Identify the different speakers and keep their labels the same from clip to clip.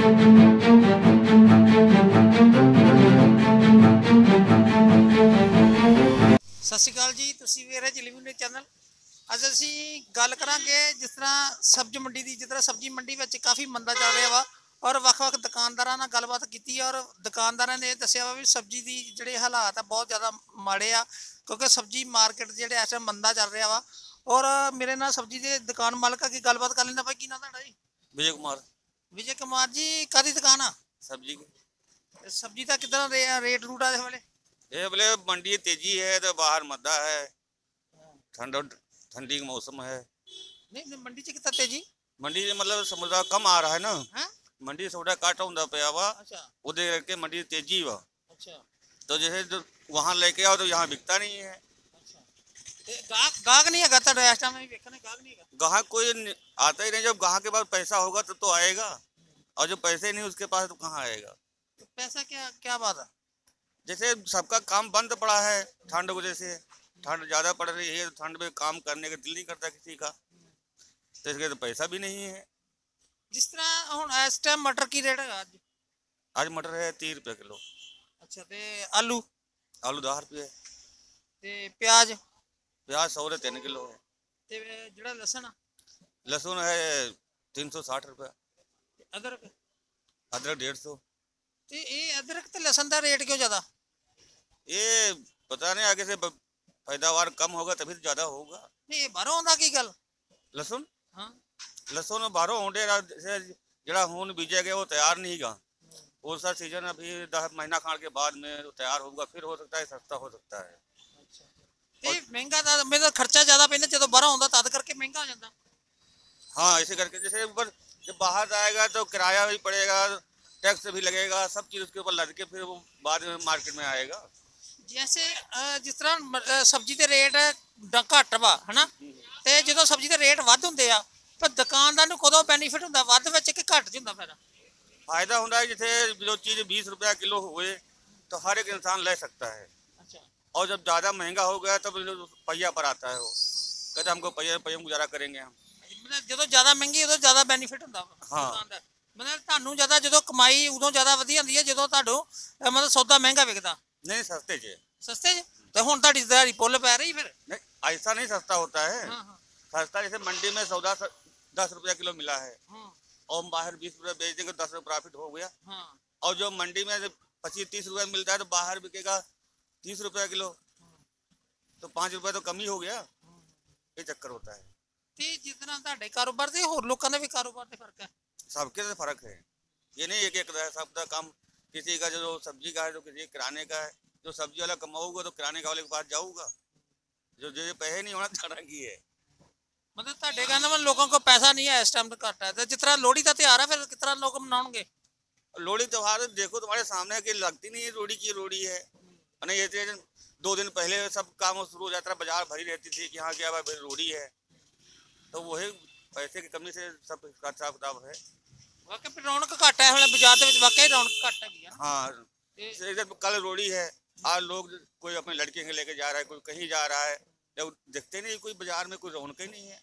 Speaker 1: सत श्री अकाल जी, तुसीं ਵੇਖ ਰਹੇ ਜਲੀਵੀ ਨਿਊਜ਼ ਚੈਨਲ। ਅੱਜ ਅਸੀਂ ਗੱਲ ਕਰਾਂਗੇ ਜਿਸ ਤਰ੍ਹਾਂ ਸਬਜ਼ੀ ਮੰਡੀ ਦੀ। ਜਿਸ ਤਰ੍ਹਾਂ ਸਬਜ਼ੀ ਮੰਡੀ ਵਿੱਚ ਕਾਫੀ ਮੰਦਾ ਚੱਲ ਰਿਹਾ ਵਾ ਔਰ ਵੱਖ-ਵੱਖ ਦੁਕਾਨਦਾਰਾਂ ਨਾਲ ਗੱਲਬਾਤ ਕੀਤੀ ਔਰ ਦੁਕਾਨਦਾਰਾਂ ਨੇ ਇਹ ਦੱਸਿਆ ਵਾ ਵੀ ਸਬਜ਼ੀ ਦੀ ਜਿਹੜੇ ਹਾਲਾਤ ਆ ਬਹੁਤ ਜ਼ਿਆਦਾ ਮਾੜੇ ਆ, ਕਿਉਂਕਿ ਸਬਜ਼ੀ ਮਾਰਕੀਟ ਜਿਹੜੇ ਇਸ ਟਾਈਮ ਮੰਦਾ ਚੱਲ ਰਿਹਾ ਵਾ। ਔਰ ਮੇਰੇ ਨਾਲ ਸਬਜ਼ੀ ਦੇ ਦੁਕਾਨ ਮਾਲਕ ਆ ਕੀ ਗੱਲਬਾਤ ਕਰ ਲੈਂਦਾ। ਭਾਈ ਕੀ ਨਾਂ ਤੁਹਾਡਾ ਜੀ?
Speaker 2: विजय कुमार।
Speaker 1: ਵਿਜੇ ਕੁਮਾਰ ਜੀ, ਕਾਹਦੀ ਦੁਕਾਨ ਆ?
Speaker 2: सब्जी
Speaker 1: सब्जी का कितना रेट रूट है वाले?
Speaker 2: ये बोले मंडी तेजी है तो बाहर मद्दा है, ठंडी का मौसम है।
Speaker 1: नहीं मंडी च कितना तेजी?
Speaker 2: मंडी मतलब समुद्र कम आ रहा है ना।
Speaker 1: हाँ?
Speaker 2: मंडी सौदा काटा होता पे वा।
Speaker 1: अच्छा।
Speaker 2: वो देख के मंडी तेजी वा।
Speaker 1: अच्छा।
Speaker 2: तो जैसे जो वहाँ लेके आओ तो यहाँ बिकता नहीं है।
Speaker 1: अच्छा। गाहक नहीं है तो इस टाइम देखने गाहक नहीं है।
Speaker 2: गाहक कोई आता ही नहीं। जब गाहक के पास पैसा होगा तो आएगा, और जो पैसे नहीं उसके पास तो कहाँ आएगा।
Speaker 1: तो पैसा क्या क्या बात है?
Speaker 2: जैसे सबका काम बंद पड़ा है ठंड वजह से, ठंड ज़्यादा पड़ रही है, ठंड में काम करने का दिल नहीं करता किसी का, तो इसके तो पैसा भी नहीं है।
Speaker 1: जिस तरह हुण इस टाइम मटर की रेट है
Speaker 2: आज मटर है 30 रुपये किलो।
Speaker 1: अच्छा। ते आलू?
Speaker 2: आलू 10 रुपये।
Speaker 1: ते प्याज?
Speaker 2: प्याज 100 से 3 किलो है।
Speaker 1: ते जिहड़ा लसन?
Speaker 2: लहसुन है 360 रुपये।
Speaker 1: अदरक?
Speaker 2: अदरक 150।
Speaker 1: ते ये अदरक ते लसन का रेट क्यों ज़्यादा?
Speaker 2: ये पता नहीं, आगे से पैदावार कम होगा तभी तो ज़्यादा होगा।
Speaker 1: नहीं ये बाहरों आंदा की गल?
Speaker 2: लहसुन?
Speaker 1: हाँ।
Speaker 2: लहसुन बाहरों होंडे जरा हुन बीजा गया वो तैयार नहीं गा। वो सा सीजन अभी 10 महीना खाने के बाद में वो तैयार होगा, फिर हो सकता है सस्ता हो सकता है।
Speaker 1: अच्छा। महंगा तो मेरा खर्चा ज़्यादा पैंदा जो बाहरों आंदा तद करके महंगा हो जाता।
Speaker 2: हाँ ऐसे करके, जैसे ऊपर जब बाहर जाएगा तो किराया भी पड़ेगा, टैक्स भी लगेगा, सब चीज़ उसके ऊपर लद के फिर वो बाद में मार्केट में आएगा।
Speaker 1: जैसे जिस तरह सब्जी के रेट घट वा है ना, तो जो सब्जी के रेट वध होंगे आ पर दुकानदार नूं कदों बेनीफिट होंदा, वध विच कि घट च होंदा फायदा?
Speaker 2: फायदा होता है जिसे जो चीज़ 20 रुपया किलो हुए तो हर एक इंसान ले सकता है।
Speaker 1: अच्छा।
Speaker 2: और जब ज़्यादा महंगा हो गया तब पहिया पर आता है, वो कहते हमको पहिया में गुजारा करेंगे हम।
Speaker 1: मतलब जो ज़्यादा महंगी उदों ज़्यादा बेनीफिट होंदा दुकानदार। मतलब तुहानूं ज़्यादा जो कमाई उदों ज़्यादा वधी होंदी है जो तुहानूं मतलब सौदा महंगा विकदा?
Speaker 2: नहीं सस्ते च।
Speaker 1: सस्ते च? तो हुण तुहाडी दिहाड़ी पुल पै रही फिर?
Speaker 2: नहीं ऐसा नहीं सस्ता होता है।
Speaker 1: हाँ।
Speaker 2: सस्ता जैसे मंडी में सौदा 10 रुपया किलो मिला है और बाहर 20 रुपये बेच देंगे, 10 रुपये प्रॉफिट हो गया।
Speaker 1: हाँ।
Speaker 2: और जो मंडी में 25-30 रुपये मिलता है तो बाहर बिकेगा 30 रुपया किलो, तो 5 रुपये तो कम ही हो गया। ये चक्कर होता है।
Speaker 1: ਤੇ ਜਿਸ ਤਰ੍ਹਾਂ ਤੁਹਾਡੇ ਕਾਰੋਬਾਰ ਦੇ ਹੋਰ ਲੋਕਾਂ ਦੇ ਵੀ ਕਾਰੋਬਾਰ ਤੇ ਫਰਕ ਹੈ?
Speaker 2: सबके से फर्क है, ये नहीं एक है सबका काम। किसी का जो सब्जी का है, जो किसी किराने का है, जो सब्जी वाला कमाऊगा तो किराने का वाले के पास जाऊगा, जो पैसे नहीं होना चाह की है।
Speaker 1: मतलब ਤੁਹਾਡੇ ਕਹਿੰਦੇ ਮਨ ਲੋਕਾਂ ਕੋਲ ਪੈਸਾ नहीं है इस टाइम तो घट है। तो जिस तरह लोहड़ी का त्यौहार है फिर किस तरह लोग मनाओगे?
Speaker 2: लोहड़ी त्यौहार देखो तुम्हारे सामने कि लगती नहीं है लोहड़ी की लोहड़ी है। नहीं ये 2 दिन पहले सब काम शुरू हो जाता है, बाजार भरी रहती थी कि हाँ क्या भाई लोहड़ी है, तो वही पैसे की कमी से सब हिसाब किताब है।
Speaker 1: वाकई फिर रौनक घट है वाले बाजार ਦੇ ਵਿੱਚ वाकई रौनक घट है।
Speaker 2: हाँ कल लोहड़ी है, आज लोग कोई अपने लड़के के लेके जा रहा है, कोई कहीं जा रहा है, जब दिखते नहीं कोई बाजार में, कोई रौनक ही नहीं है।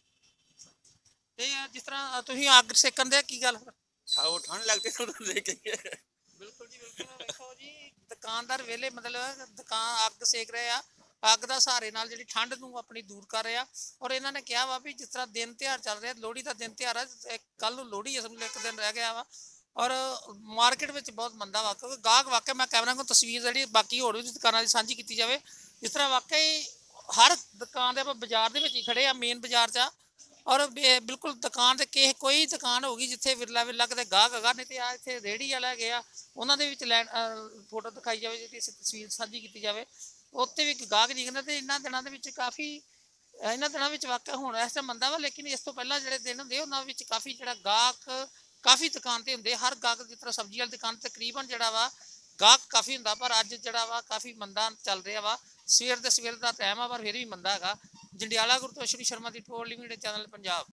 Speaker 1: ਤੇ ਜਿਸ ਤਰ੍ਹਾਂ ਤੁਸੀਂ ਅੱਗ ਸੇਕਣ ਦੇ ਕੀ ਗੱਲ?
Speaker 2: वो ठंड लगती है तो देखेंगे।
Speaker 1: बिल्कुल जी बिल्कुल। देखो जी दुकानदार वेले मतलब दुकान अग सेक रहे आ, अग का सहारे नाल जिहड़ी ठंड नूं अपनी दूर कर रहे आ। और इन्होंने कहा वा भी जिस तरह दिन त्यौहार चल रहा, लोहड़ी का दिन त्यौहार है, कल नूं लोहड़ी है, समझ लो 1 दिन रह गया वा। और मार्केट में बहुत मंदा वा, क्योंकि गाहक वाकई मैं कैमरा को तस्वीर जी बाकी होर भी दुकानों की साझी की जाए। जिस तरह वाकई हर दुकान के बाजार के ही खड़े आ, मेन बाजार च। और बिल्कुल दुकान से किसी कोई दुकान होगी जिथे विरला विरला कितने गाहक है, नहीं तो आ इतने रेहड़ी वाला गया उन्होंने लैंड फोटो दिखाई जाए जी, तस्वीर साझी की जाए, उत्ते भी गाहक नहीं कहते। तो इन्होंने दिनों काफ़ी इन्होंने दिनों वाकई हूँ इस टाइम मंदा वा, लेकिन इस तो पहला जो दिन होंगे उन्होंने काफ़ी जो गाहक काफ़ी दुकान पर होंगे। हर गाहक जिस तरह सब्जी वाली दुकान तकरीबन जोड़ा वा गाहक काफ़ी होंगे, पर अज जोड़ा वा काफ़ी मंदा चल रहा वा। सवेर का टाइम आ पर फिर भी मंदा है। जंडियाला गुरतोशरी शर्मा की रिपोर्ट, लिमिटेड चैनल पंजाब।